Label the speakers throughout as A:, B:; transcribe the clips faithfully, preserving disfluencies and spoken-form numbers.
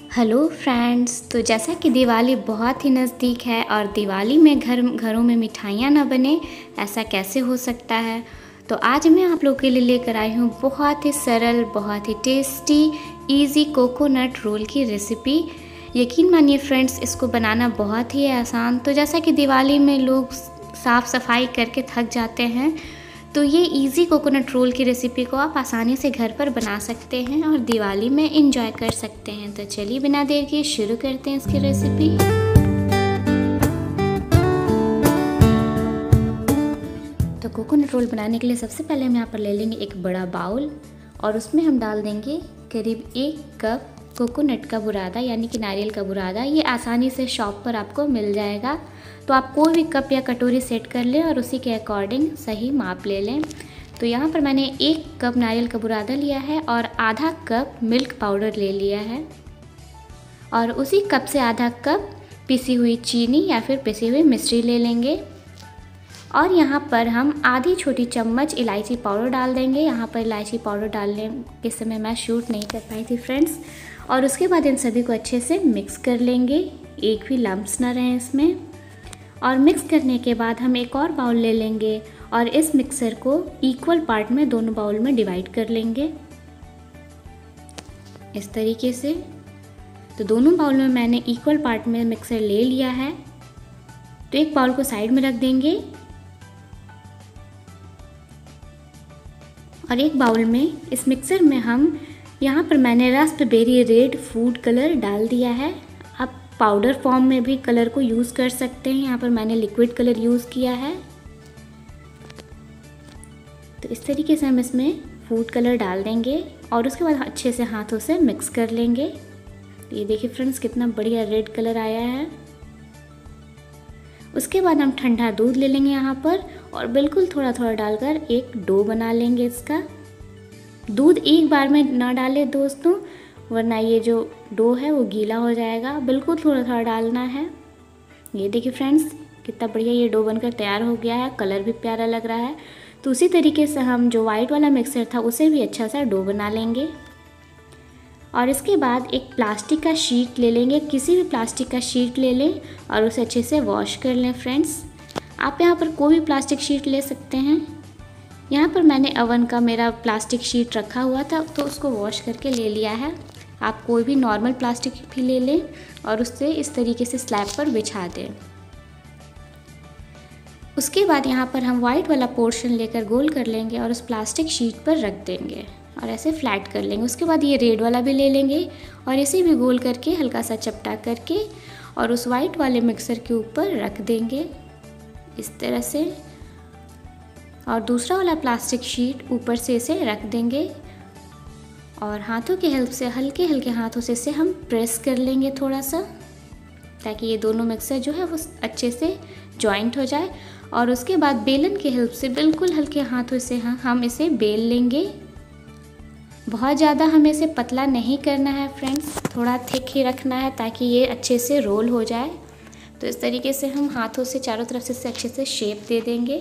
A: Hello friends. तो जैसा कि दिवाली बहुत ही नज़दीक है और दिवाली में घर घरों में मिठाइयाँ ना बने, ऐसा कैसे हो सकता है। तो आज मैं आप लोगों के लिए लेकर आई हूँ बहुत ही सरल, बहुत ही टेस्टी, इजी कोकोनट रोल की रेसिपी। यकीन मानिए फ्रेंड्स, इसको बनाना बहुत ही आसान। तो जैसा कि दिवाली में लोग साफ़ सफाई करके थक जाते हैं, तो ये इजी कोकोनट रोल की रेसिपी को आप आसानी से घर पर बना सकते हैं और दिवाली में एंजॉय कर सकते हैं। तो चलिए बिना देर किए शुरू करते हैं इसकी रेसिपी। तो कोकोनट रोल बनाने के लिए सबसे पहले हम यहाँ पर ले लेंगे एक बड़ा बाउल और उसमें हम डाल देंगे करीब एक कप कोकोनट का बुरादा, यानी कि नारियल का बुरादा। ये आसानी से शॉप पर आपको मिल जाएगा, तो आप कोई भी कप या कटोरी सेट कर लें और उसी के अकॉर्डिंग सही माप ले लें। तो यहाँ पर मैंने एक कप नारियल का बुरादा लिया है और आधा कप मिल्क पाउडर ले लिया है, और उसी कप से आधा कप पिसी हुई चीनी या फिर पिसी हुई मिश्री ले लेंगे। और यहाँ पर हम आधी छोटी चम्मच इलायची पाउडर डाल देंगे। यहाँ पर इलायची पाउडर डालने के समय मैं शूट नहीं कर पाई थी फ्रेंड्स। और उसके बाद इन सभी को अच्छे से मिक्स कर लेंगे, एक भी लम्प्स ना रहें इसमें। और मिक्स करने के बाद हम एक और बाउल ले लेंगे और इस मिक्सर को इक्वल पार्ट में दोनों बाउल में डिवाइड कर लेंगे इस तरीके से। तो दोनों बाउल में मैंने इक्वल पार्ट में मिक्सर ले लिया है। तो एक बाउल को साइड में रख देंगे और एक बाउल में इस मिक्सर में हम यहाँ पर मैंने रास्पबेरी रेड फूड कलर डाल दिया है। आप पाउडर फॉर्म में भी कलर को यूज़ कर सकते हैं, यहाँ पर मैंने लिक्विड कलर यूज़ किया है। तो इस तरीके से हम इसमें फूड कलर डाल देंगे और उसके बाद अच्छे से हाथों से मिक्स कर लेंगे। ये देखिए फ्रेंड्स, कितना बढ़िया रेड कलर आया है। उसके बाद हम ठंडा दूध ले लेंगे यहाँ पर और बिल्कुल थोड़ा थोड़ा डालकर एक डो बना लेंगे इसका। दूध एक बार में ना डालें दोस्तों, वरना ये जो डो है वो गीला हो जाएगा। बिल्कुल थोड़ा थोड़ा डालना है। ये देखिए फ्रेंड्स, कितना बढ़िया ये डो बनकर तैयार हो गया है, कलर भी प्यारा लग रहा है। तो उसी तरीके से हम जो वाइट वाला मिक्सर था उसे भी अच्छा सा डो बना लेंगे। और इसके बाद एक प्लास्टिक का शीट ले लेंगे, किसी भी प्लास्टिक का शीट ले लें और उसे अच्छे से वॉश कर लें फ्रेंड्स। आप यहाँ पर कोई भी प्लास्टिक शीट ले सकते हैं। यहाँ पर मैंने अवन का मेरा प्लास्टिक शीट रखा हुआ था, तो उसको वॉश करके ले लिया है। आप कोई भी नॉर्मल प्लास्टिक भी ले लें और उससे इस तरीके से स्लैब पर बिछा दें। उसके बाद यहाँ पर हम वाइट वाला पोर्शन लेकर गोल कर लेंगे और उस प्लास्टिक शीट पर रख देंगे और ऐसे फ्लैट कर लेंगे। उसके बाद ये रेड वाला भी ले लेंगे और इसे भी गोल करके हल्का सा चपटा करके और उस वाइट वाले मिक्सर के ऊपर रख देंगे इस तरह से। और दूसरा वाला प्लास्टिक शीट ऊपर से इसे रख देंगे और हाथों की हेल्प से हल्के हल्के हाथों से इसे हम प्रेस कर लेंगे थोड़ा सा, ताकि ये दोनों मिक्सर जो है वो अच्छे से जॉइंट हो जाए। और उसके बाद बेलन की हेल्प से बिल्कुल हल्के हाथों से हम इसे बेल लेंगे। बहुत ज़्यादा हमें इसे पतला नहीं करना है फ्रेंड्स, थोड़ा थिक ही रखना है ताकि ये अच्छे से रोल हो जाए। तो इस तरीके से हम हाथों से चारों तरफ से इसे अच्छे से शेप दे देंगे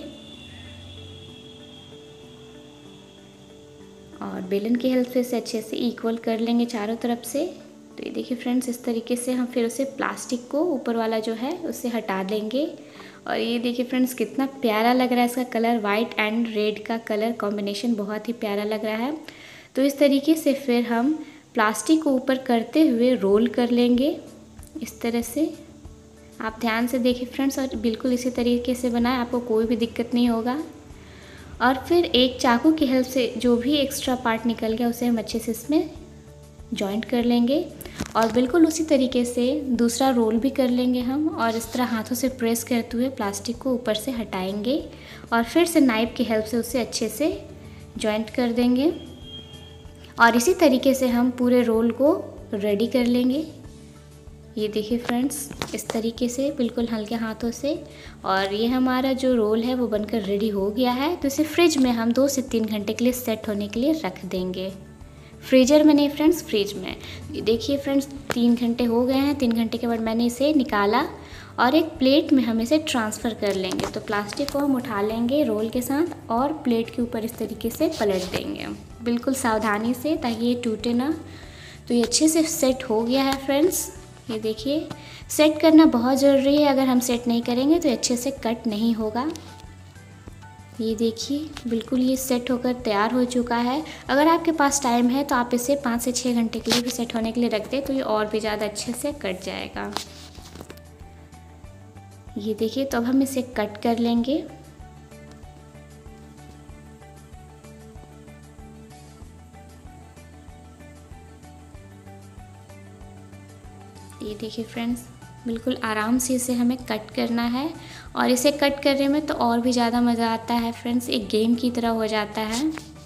A: और बेलन की हेल्प से इसे अच्छे से इक्वल कर लेंगे चारों तरफ से। तो ये देखिए फ्रेंड्स, इस तरीके से हम फिर उसे प्लास्टिक को ऊपर वाला जो है उसे हटा देंगे। और ये देखिए फ्रेंड्स, कितना प्यारा लग रहा है इसका कलर, वाइट एंड रेड का कलर कॉम्बिनेशन बहुत ही प्यारा लग रहा है। तो इस तरीके से फिर हम प्लास्टिक को ऊपर करते हुए रोल कर लेंगे इस तरह से। आप ध्यान से देखिए फ्रेंड्स और बिल्कुल इसी तरीके से बनाएं, आपको कोई भी दिक्कत नहीं होगा। और फिर एक चाकू की हेल्प से जो भी एक्स्ट्रा पार्ट निकल गया उसे हम अच्छे से इसमें जॉइंट कर लेंगे और बिल्कुल उसी तरीके से दूसरा रोल भी कर लेंगे हम। और इस तरह हाथों से प्रेस करते हुए प्लास्टिक को ऊपर से हटाएंगे और फिर से नाइफ की हेल्प से उसे अच्छे से जॉइंट कर देंगे। और इसी तरीके से हम पूरे रोल को रेडी कर लेंगे। ये देखिए फ्रेंड्स, इस तरीके से बिल्कुल हल्के हाथों से। और ये हमारा जो रोल है वो बनकर रेडी हो गया है। तो इसे फ्रिज में हम दो से तीन घंटे के लिए सेट होने के लिए रख देंगे। फ्रीजर में नहीं फ्रेंड्स, फ्रिज में। ये देखिए फ्रेंड्स, तीन घंटे हो गए हैं। तीन घंटे के बाद मैंने इसे निकाला और एक प्लेट में हम इसे ट्रांसफ़र कर लेंगे। तो प्लास्टिक को हम उठा लेंगे रोल के साथ और प्लेट के ऊपर इस तरीके से पलट देंगे, बिल्कुल सावधानी से ताकि ये टूटे ना। तो ये अच्छे से सेट हो गया है फ्रेंड्स। ये देखिए, सेट करना बहुत ज़रूरी है, अगर हम सेट नहीं करेंगे तो अच्छे से कट नहीं होगा। ये देखिए, बिल्कुल ये सेट होकर तैयार हो चुका है। अगर आपके पास टाइम है तो आप इसे पाँच से छः घंटे के लिए भी सेट होने के लिए रख दें, तो ये और भी ज़्यादा अच्छे से कट जाएगा। ये देखिए, तो अब हम इसे कट कर लेंगे। ये देखिए फ्रेंड्स, बिल्कुल आराम से इसे हमें कट करना है, और इसे कट करने में तो और भी ज़्यादा मज़ा आता है फ्रेंड्स, एक गेम की तरह हो जाता है।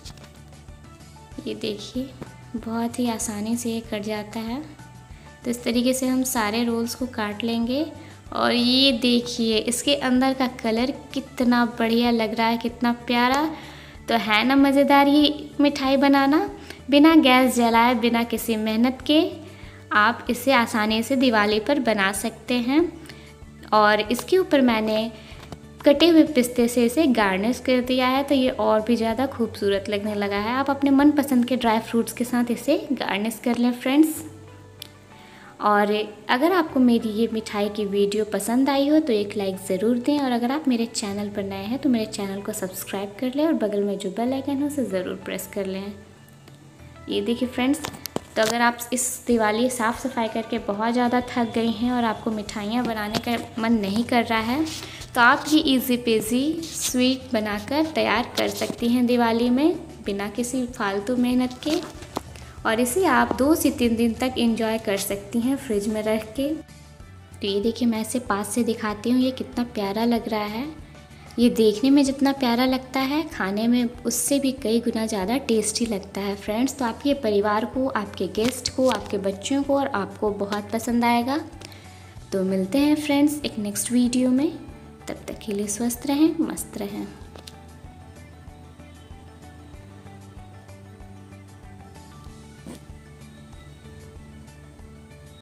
A: ये देखिए, बहुत ही आसानी से ये कट जाता है। तो इस तरीके से हम सारे रोल्स को काट लेंगे। और ये देखिए, इसके अंदर का कलर कितना बढ़िया लग रहा है, कितना प्यारा। तो है ना मज़ेदार ये मिठाई बनाना, बिना गैस जलाए, बिना किसी मेहनत के आप इसे आसानी से दिवाली पर बना सकते हैं। और इसके ऊपर मैंने कटे हुए पिस्ते से इसे गार्निश कर दिया है, तो ये और भी ज़्यादा खूबसूरत लगने लगा है। आप अपने मनपसंद के ड्राई फ्रूट्स के साथ इसे गार्निश कर लें फ्रेंड्स। और अगर आपको मेरी ये मिठाई की वीडियो पसंद आई हो तो एक लाइक ज़रूर दें, और अगर आप मेरे चैनल पर नए हैं तो मेरे चैनल को सब्सक्राइब कर लें, और बगल में जो बेल आइकन है उसे ज़रूर प्रेस कर लें। ये देखिए फ्रेंड्स, तो अगर आप इस दिवाली साफ़ सफाई करके बहुत ज़्यादा थक गई हैं और आपको मिठाइयाँ बनाने का मन नहीं कर रहा है, तो आप ये इजी पेजी स्वीट बनाकर तैयार कर सकती हैं दिवाली में, बिना किसी फालतू मेहनत के। और इसे आप दो से तीन दिन तक एंजॉय कर सकती हैं फ्रिज में रख के। तो ये देखिए, मैं इसे पास से दिखाती हूँ, ये कितना प्यारा लग रहा है। ये देखने में जितना प्यारा लगता है, खाने में उससे भी कई गुना ज़्यादा टेस्टी लगता है फ्रेंड्स। तो आपके परिवार को, आपके गेस्ट को, आपके बच्चों को और आपको बहुत पसंद आएगा। तो मिलते हैं फ्रेंड्स एक नेक्स्ट वीडियो में, तब तक के लिए स्वस्थ रहें, मस्त रहें।